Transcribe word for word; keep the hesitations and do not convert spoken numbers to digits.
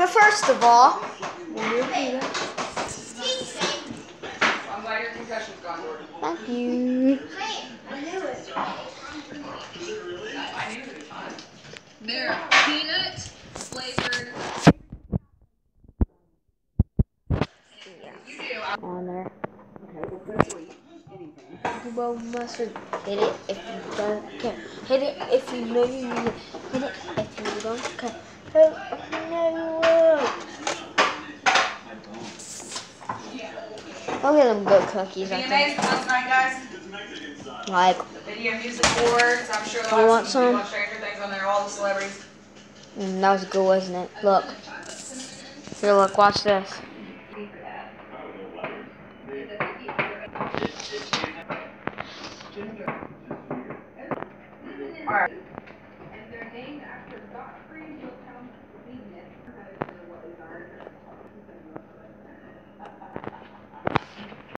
But first of all, I'm glad your concussion's gone, Jordan. thank you. I knew it. I knew it was fun. They're peanut flavored. You do. On there. Okay, well, that's what anything. Well, mustard. Hit it if you don't care. Hit it if you know you need it. Hit it if you don't care. Hit it if you know you will. Look at them good cookies. I V M think. As last night, guys. Like. The video music boards. I'm sure You they'll want have some people some? on Stranger Things on there. All the celebrities. Mm, that was good, wasn't it? Look. Here, look. Watch this. All right.